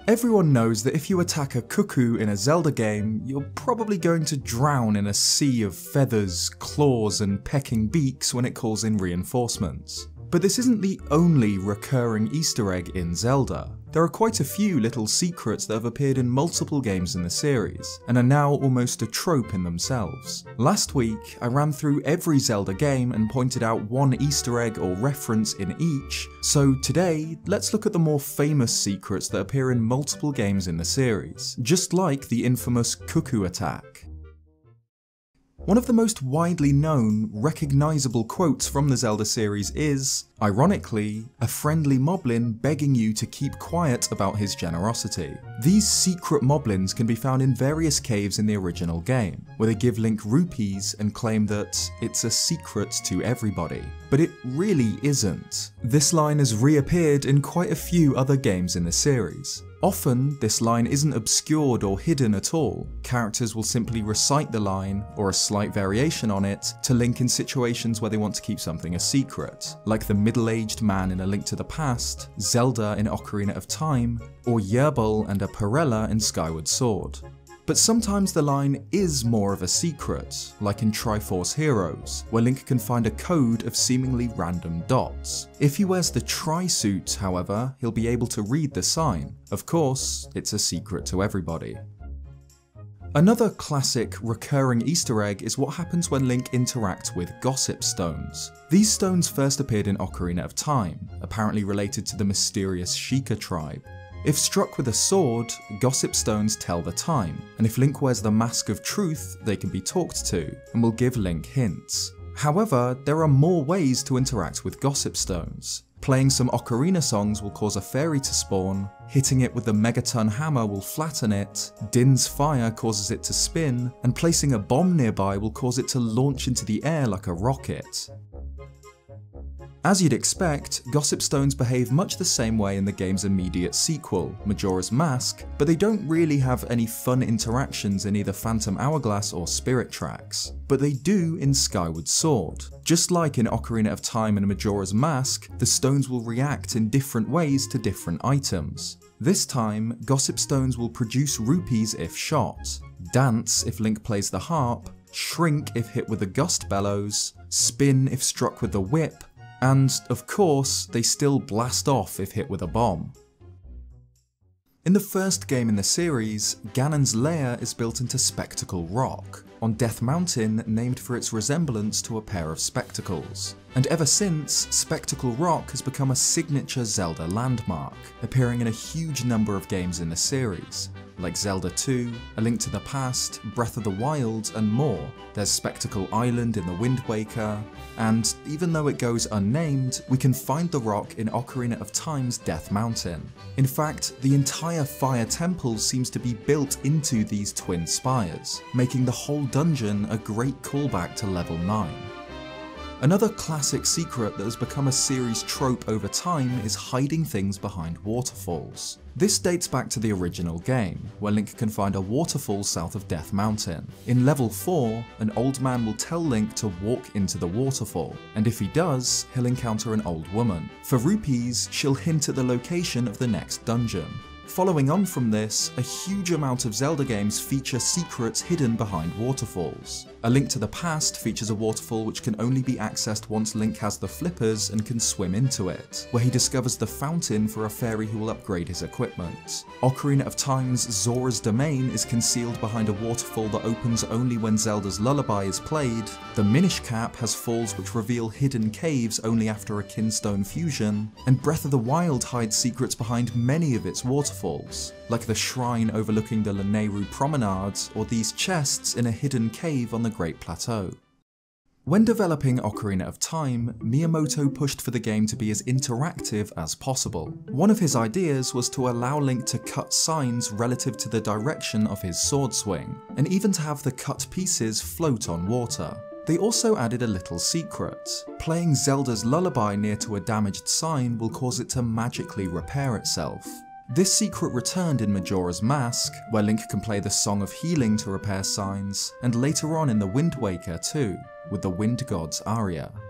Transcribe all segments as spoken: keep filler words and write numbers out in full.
Everyone knows that if you attack a cuckoo in a Zelda game, you're probably going to drown in a sea of feathers, claws, and pecking beaks when it calls in reinforcements. But this isn't the only recurring Easter egg in Zelda. There are quite a few little secrets that have appeared in multiple games in the series, and are now almost a trope in themselves. Last week, I ran through every Zelda game and pointed out one Easter egg or reference in each, so today, let's look at the more famous secrets that appear in multiple games in the series, just like the infamous cuckoo attack. One of the most widely known, recognisable quotes from the Zelda series is, ironically, a friendly moblin begging you to keep quiet about his generosity. These secret moblins can be found in various caves in the original game, where they give Link rupees and claim that it's a secret to everybody. But it really isn't. This line has reappeared in quite a few other games in the series. Often, this line isn't obscured or hidden at all. Characters will simply recite the line, or a slight variation on it, to Link in situations where they want to keep something a secret, like the middle-aged man in A Link to the Past, Zelda in Ocarina of Time, or Yerbal and a Perella in Skyward Sword. But sometimes the line is more of a secret, like in Triforce Heroes, where Link can find a code of seemingly random dots. If he wears the Tri-suit, however, he'll be able to read the sign. Of course, it's a secret to everybody. Another classic, recurring Easter egg is what happens when Link interacts with Gossip Stones. These stones first appeared in Ocarina of Time, apparently related to the mysterious Sheikah tribe. If struck with a sword, Gossip Stones tell the time, and if Link wears the Mask of Truth, they can be talked to, and will give Link hints. However, there are more ways to interact with Gossip Stones. Playing some Ocarina songs will cause a fairy to spawn, hitting it with the Megaton hammer will flatten it, Din's fire causes it to spin, and placing a bomb nearby will cause it to launch into the air like a rocket. As you'd expect, Gossip Stones behave much the same way in the game's immediate sequel, Majora's Mask, but they don't really have any fun interactions in either Phantom Hourglass or Spirit Tracks. But they do in Skyward Sword. Just like in Ocarina of Time and Majora's Mask, the stones will react in different ways to different items. This time, Gossip Stones will produce rupees if shot, dance if Link plays the harp, shrink if hit with the Gust Bellows, spin if struck with the whip, and, of course, they still blast off if hit with a bomb. In the first game in the series, Ganon's lair is built into Spectacle Rock, on Death Mountain named for its resemblance to a pair of spectacles. And ever since, Spectacle Rock has become a signature Zelda landmark, appearing in a huge number of games in the series, like Zelda two, A Link to the Past, Breath of the Wild, and more. There's Spectacle Island in the Wind Waker, and even though it goes unnamed, we can find the rock in Ocarina of Time's Death Mountain. In fact, the entire Fire Temple seems to be built into these twin spires, making the whole dungeon a great callback to Level nine. Another classic secret that has become a series trope over time is hiding things behind waterfalls. This dates back to the original game, where Link can find a waterfall south of Death Mountain. In Level four, an old man will tell Link to walk into the waterfall, and if he does, he'll encounter an old woman. For rupees, she'll hint at the location of the next dungeon. Following on from this, a huge amount of Zelda games feature secrets hidden behind waterfalls. A Link to the Past features a waterfall which can only be accessed once Link has the flippers and can swim into it, where he discovers the fountain for a fairy who will upgrade his equipment. Ocarina of Time's Zora's Domain is concealed behind a waterfall that opens only when Zelda's Lullaby is played. The Minish Cap has falls which reveal hidden caves only after a Kinstone fusion, and Breath of the Wild hides secrets behind many of its waterfalls, like the shrine overlooking the Lanayru Promenade, or these chests in a hidden cave on the Great Plateau. When developing Ocarina of Time, Miyamoto pushed for the game to be as interactive as possible. One of his ideas was to allow Link to cut signs relative to the direction of his sword swing, and even to have the cut pieces float on water. They also added a little secret. Playing Zelda's Lullaby near to a damaged sign will cause it to magically repair itself. This secret returned in Majora's Mask, where Link can play the Song of Healing to repair signs, and later on in the Wind Waker too, with the Wind God's aria.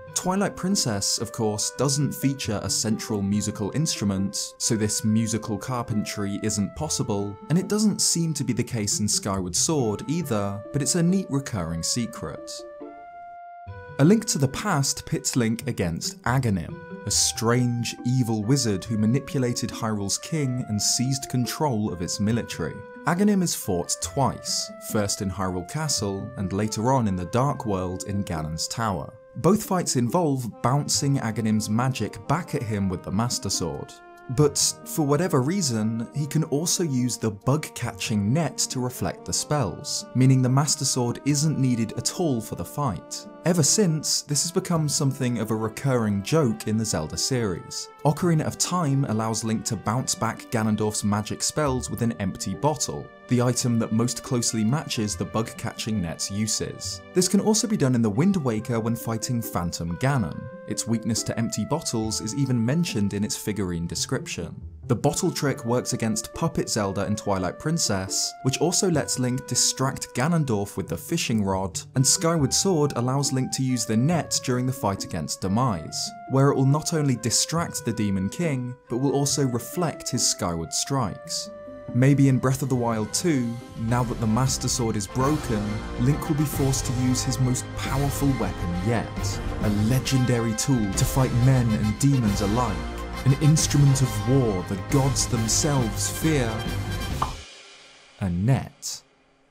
Twilight Princess, of course, doesn't feature a central musical instrument, so this musical carpentry isn't possible, and it doesn't seem to be the case in Skyward Sword either, but it's a neat recurring secret. A Link to the Past pits Link against Aghanim, a strange, evil wizard who manipulated Hyrule's king and seized control of its military. Aghanim is fought twice, first in Hyrule Castle and later on in the Dark World in Ganon's Tower. Both fights involve bouncing Aghanim's magic back at him with the Master Sword. But for whatever reason, he can also use the bug-catching net to reflect the spells, meaning the Master Sword isn't needed at all for the fight. Ever since, this has become something of a recurring joke in the Zelda series. Ocarina of Time allows Link to bounce back Ganondorf's magic spells with an empty bottle, the item that most closely matches the bug-catching net's uses. This can also be done in the Wind Waker when fighting Phantom Ganon. Its weakness to empty bottles is even mentioned in its figurine description. The bottle trick works against Puppet Zelda in Twilight Princess, which also lets Link distract Ganondorf with the fishing rod, and Skyward Sword allows Link to use the net during the fight against Demise, where it will not only distract the Demon King, but will also reflect his skyward strikes. Maybe in Breath of the Wild two, now that the Master Sword is broken, Link will be forced to use his most powerful weapon yet, a legendary tool to fight men and demons alike, an instrument of war the gods themselves fear, a net.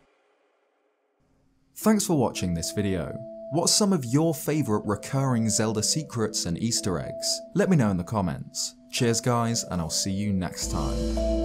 Thanks for watching this video. What are some of your favourite recurring Zelda secrets and Easter eggs? Let me know in the comments. Cheers guys, and I'll see you next time.